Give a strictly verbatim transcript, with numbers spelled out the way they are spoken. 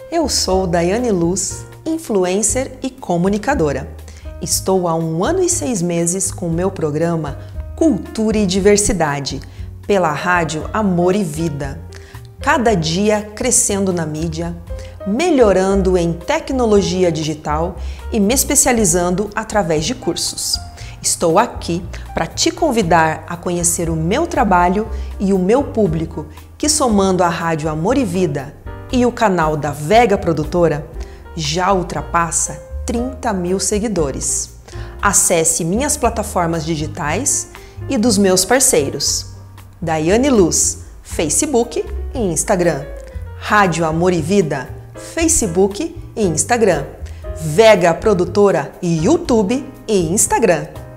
Eu sou Daiane Luz, influencer e comunicadora. Estou há um ano e seis meses com o meu programa Cultura e Diversidade, pela rádio Amor e Vida. Cada dia crescendo na mídia, melhorando em tecnologia digital e me especializando através de cursos. Estou aqui para te convidar a conhecer o meu trabalho e o meu público, que somando a Rádio Amor e Vida e o canal da Vega Produtora, já ultrapassa trinta mil seguidores. Acesse minhas plataformas digitais e dos meus parceiros. Daiane Luz, Facebook e Instagram. Rádio Amor e Vida, Facebook e Instagram. Vega Produtora, YouTube e Instagram.